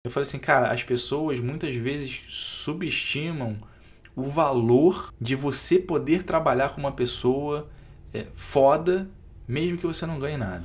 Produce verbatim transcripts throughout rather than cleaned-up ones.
Eu falei assim, cara, as pessoas muitas vezes subestimam o valor de você poder trabalhar com uma pessoa é, foda, mesmo que você não ganhe nada.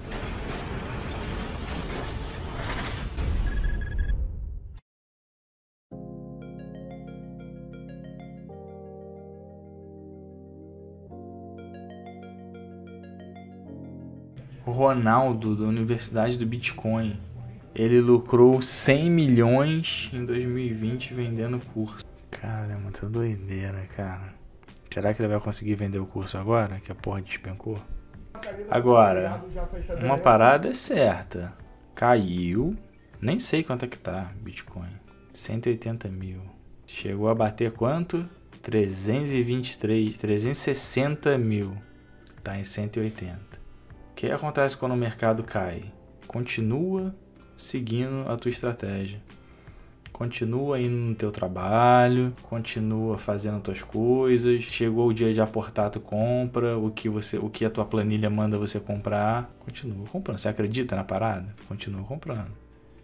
O Ronaldo, da Universidade do Bitcoin, ele lucrou cem milhões em dois mil e vinte vendendo curso. Cara, é muita doideira, cara. Será que ele vai conseguir vender o curso agora, que a porra despencou? Agora, uma parada é certa. Caiu. Nem sei quanto é que tá Bitcoin. cento e oitenta mil. Chegou a bater quanto? trezentos e vinte e três, trezentos e sessenta mil. Tá em cento e oitenta. O que acontece quando o mercado cai? Continua seguindo a tua estratégia. Continua indo no teu trabalho, continua fazendo tuas coisas. Chegou o dia de aportar, tu compra o que, você, o que a tua planilha manda você comprar. Continua comprando. Você acredita na parada? Continua comprando.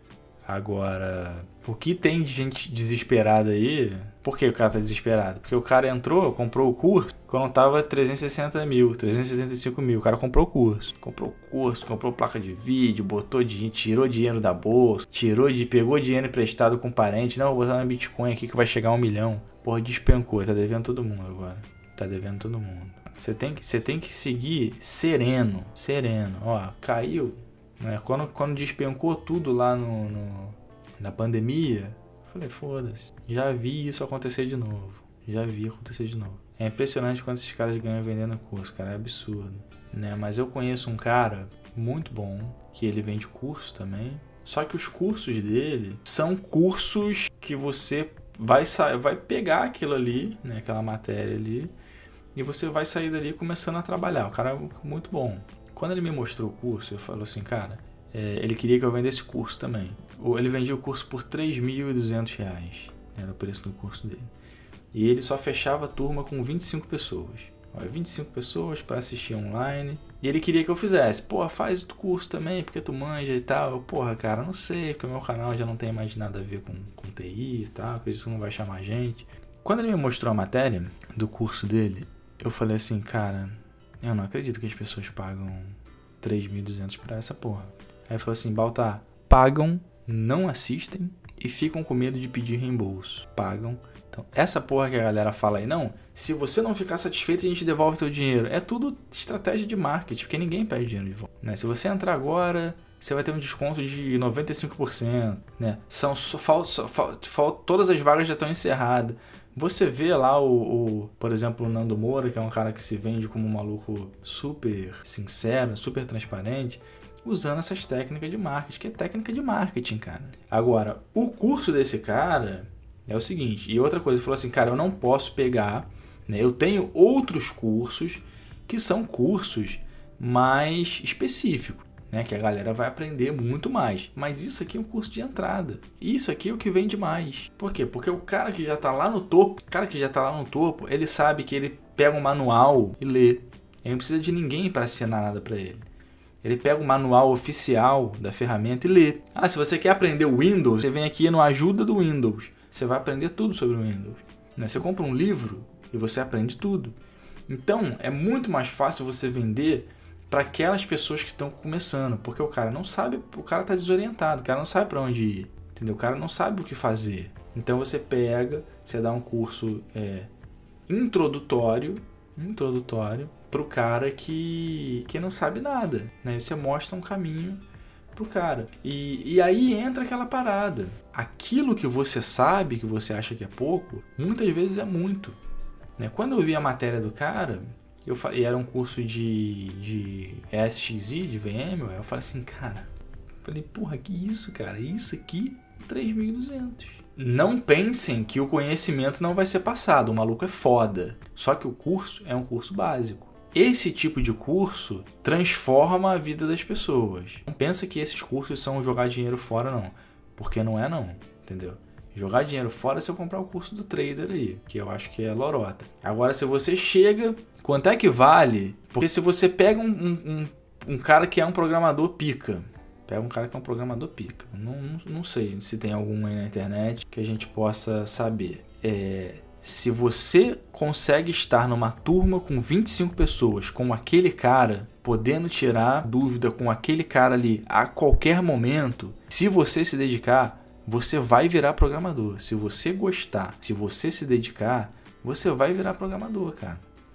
Agora, o que tem de gente desesperada aí? Por que o cara tá desesperado? Porque o cara entrou, comprou o curso, quando tava trezentos e sessenta mil, trezentos e setenta e cinco mil. O cara comprou o curso. Comprou o curso, comprou placa de vídeo, botou dinheiro, tirou dinheiro da bolsa, tirou de, pegou dinheiro emprestado com parente. Não, vou botar na Bitcoin aqui que vai chegar a um milhão. Porra, despencou. Tá devendo todo mundo agora. Tá devendo todo mundo. Você tem que, você tem que seguir sereno. Sereno. Ó, caiu. Né? Quando, quando despencou tudo lá no, no, na pandemia, eu falei, foda-se. Já vi isso acontecer de novo. Já vi acontecer de novo. É impressionante quanto esses caras ganham vendendo curso, cara. É absurdo. Né? Mas eu conheço um cara muito bom, que ele vende curso também. Só que os cursos dele são cursos que você vai, sa- vai pegar aquilo ali, né? Aquela matéria ali, e você vai sair dali começando a trabalhar. O cara é muito bom. Quando ele me mostrou o curso, eu falei assim, cara, é, ele queria que eu vendesse curso também. Ele vendia o curso por três mil e duzentos reais, era o preço do curso dele. E ele só fechava a turma com vinte e cinco pessoas. Olha, vinte e cinco pessoas para assistir online. E ele queria que eu fizesse. Porra, faz o curso também, porque tu manja e tal. Eu, porra, cara, não sei, porque o meu canal já não tem mais nada a ver com, com T I e tal, porque isso não vai chamar gente. Quando ele me mostrou a matéria do curso dele, eu falei assim, cara, eu não acredito que as pessoas pagam três mil e duzentos pra essa porra. Aí ele falou assim, Baltar, pagam, não assistem e ficam com medo de pedir reembolso. Pagam. Então, essa porra que a galera fala aí, não, se você não ficar satisfeito, a gente devolve teu dinheiro. É tudo estratégia de marketing, porque ninguém pede dinheiro de volta. Né? Se você entrar agora, você vai ter um desconto de noventa e cinco por cento. Né? São, só, fal, só, fal, fal, todas as vagas já estão encerradas. Você vê lá, o, o, por exemplo, o Nando Moura, que é um cara que se vende como um maluco super sincero, super transparente, usando essas técnicas de marketing, que é técnica de marketing, cara. Agora, o curso desse cara é o seguinte, e outra coisa, ele falou assim, cara, eu não posso pegar, né, eu tenho outros cursos que são cursos mais específicos, né, que a galera vai aprender muito mais. Mas isso aqui é um curso de entrada. Isso aqui é o que vende mais. Por quê? Porque o cara que já tá lá no topo, o cara que já tá lá no topo, ele sabe que ele pega um manual e lê. Ele não precisa de ninguém para ensinar nada para ele. Ele pega o manual oficial da ferramenta e lê. Ah, se você quer aprender o Windows, você vem aqui no Ajuda do Windows. Você vai aprender tudo sobre o Windows. Né? Você compra um livro e você aprende tudo. Então, é muito mais fácil você vender para aquelas pessoas que estão começando, porque o cara não sabe, o cara tá desorientado, o cara não sabe para onde ir, entendeu? O cara não sabe o que fazer. Então você pega, você dá um curso é, introdutório, introdutório pro cara que, que não sabe nada, né? Você mostra um caminho pro cara. E, e aí entra aquela parada. Aquilo que você sabe, que você acha que é pouco, muitas vezes é muito. Né? Quando eu vi a matéria do cara, eu falei, era um curso de, de E S X i, de V M, eu falei assim, cara, falei, porra, que isso, cara? Isso aqui, três mil e duzentos. Não pensem que o conhecimento não vai ser passado, o maluco é foda. Só que o curso é um curso básico. Esse tipo de curso transforma a vida das pessoas. Não pensa que esses cursos são jogar dinheiro fora, não. Porque não é, não. Entendeu? Jogar dinheiro fora é se eu comprar o curso do trader aí, que eu acho que é lorota. Agora, se você chega, quanto é que vale? Porque se você pega um, um, um cara que é um programador pica, Pega um cara que é um programador pica. Não, não, não sei se tem algum aí na internet que a gente possa saber. É, se você consegue estar numa turma com vinte e cinco pessoas, com aquele cara, podendo tirar dúvida com aquele cara ali a qualquer momento, se você se dedicar, você vai virar programador. Se você gostar, se você se dedicar, você vai virar programador, cara.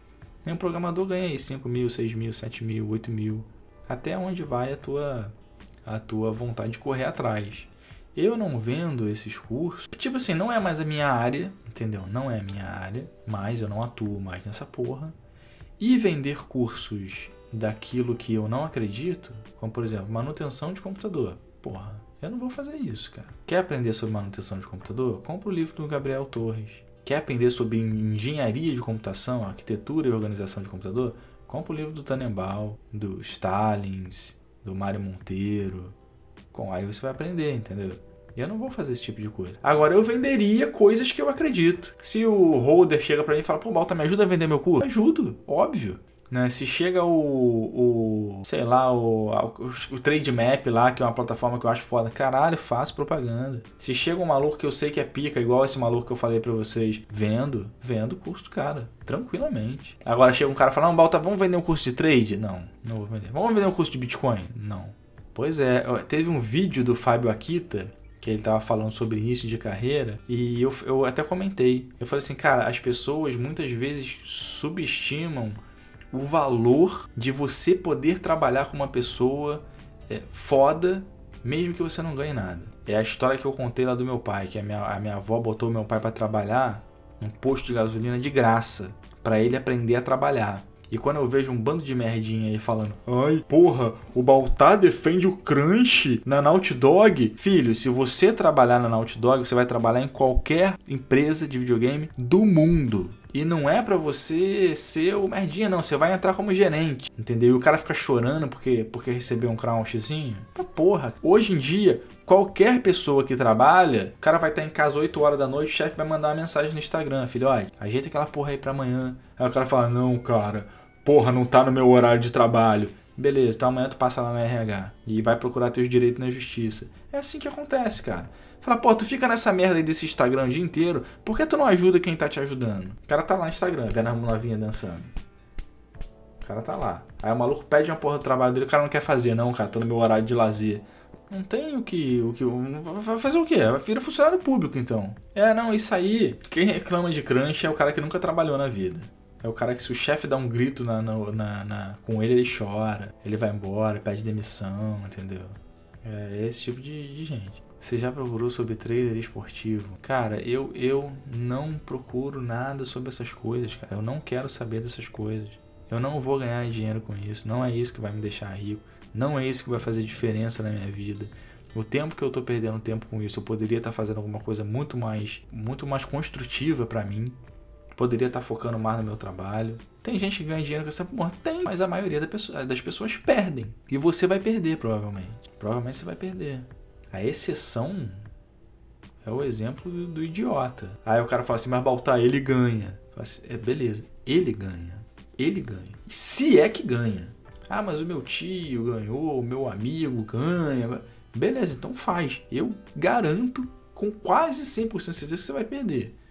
E um programador ganha aí cinco mil, seis mil, sete mil, oito mil. Até onde vai a tua... a tua vontade de correr atrás. Eu não vendo esses cursos, tipo assim, não é mais a minha área, entendeu? Não é a minha área, mas eu não atuo mais nessa porra. E vender cursos daquilo que eu não acredito, como por exemplo, manutenção de computador. Porra, eu não vou fazer isso, cara. Quer aprender sobre manutenção de computador? Compra o livro do Gabriel Torres. Quer aprender sobre engenharia de computação, arquitetura e organização de computador? Compra o livro do Tannenbaum, do Stalins, do Mário Monteiro. Com aí você vai aprender, entendeu? E eu não vou fazer esse tipo de coisa. Agora, eu venderia coisas que eu acredito. Se o holder chega pra mim e fala, pô, Balta, me ajuda a vender meu curso? Eu ajudo, óbvio. Né? Se chega o, o sei lá, o, o, o Trade Map lá, que é uma plataforma que eu acho foda, caralho, faço propaganda. Se chega um maluco que eu sei que é pica, igual esse maluco que eu falei pra vocês, vendo, vendo o curso do cara, tranquilamente. Agora chega um cara e fala, não, Balta, vamos vender um curso de trade? Não, não vou vender. Vamos vender um curso de Bitcoin? Não. Pois é, teve um vídeo do Fábio Akita, que ele tava falando sobre início de carreira, e eu, eu até comentei. Eu falei assim, cara, as pessoas muitas vezes subestimam o valor de você poder trabalhar com uma pessoa é, foda, mesmo que você não ganhe nada. É a história que eu contei lá do meu pai, que a minha, a minha avó botou meu pai para trabalhar num posto de gasolina de graça, para ele aprender a trabalhar. E quando eu vejo um bando de merdinha aí falando, ai, porra, o Baltar defende o crunch na Naughty Dog. Filho, se você trabalhar na Naughty Dog, você vai trabalhar em qualquer empresa de videogame do mundo. E não é pra você ser o merdinha, não. Você vai entrar como gerente, entendeu? E o cara fica chorando porque, porque recebeu um crunchzinho. Porra, hoje em dia, qualquer pessoa que trabalha, o cara vai estar em casa oito horas da noite, o chefe vai mandar uma mensagem no Instagram, filho, ó, ajeita aquela porra aí pra amanhã. Aí o cara fala, não, cara, porra, não tá no meu horário de trabalho. Beleza, então amanhã tu passa lá na R H e vai procurar teus direitos na justiça. É assim que acontece, cara. Fala, pô, tu fica nessa merda aí desse Instagram o dia inteiro, por que tu não ajuda quem tá te ajudando? O cara tá lá no Instagram, vendo as novinhas dançando. O cara tá lá. Aí o maluco pede uma porra do trabalho dele, o cara não quer fazer, não, cara, tô no meu horário de lazer. Não tem o que... o que vai fazer o quê? Vira funcionário público, então. É, não, isso aí, quem reclama de crunch é o cara que nunca trabalhou na vida. É o cara que se o chefe dá um grito na, na, na, na, com ele, ele chora. Ele vai embora, pede demissão, entendeu? É esse tipo de, de gente. Você já procurou sobre trader esportivo? Cara, eu, eu não procuro nada sobre essas coisas, cara. Eu não quero saber dessas coisas. Eu não vou ganhar dinheiro com isso. Não é isso que vai me deixar rico. Não é isso que vai fazer diferença na minha vida. O tempo que eu tô perdendo tempo com isso, eu poderia estar fazendo alguma coisa muito mais, muito mais construtiva pra mim. Poderia estar focando mais no meu trabalho. Tem gente que ganha dinheiro com essa porra? Tem, mas a maioria das pessoas perdem. E você vai perder, provavelmente. Provavelmente você vai perder. A exceção é o exemplo do, do idiota. Aí o cara fala assim, mas Baltar, ele ganha. Assim, é, beleza, ele ganha. Ele ganha. Se é que ganha. Ah, mas o meu tio ganhou, o meu amigo ganha. Beleza, então faz. Eu garanto com quase cem por cento de certeza que você vai perder.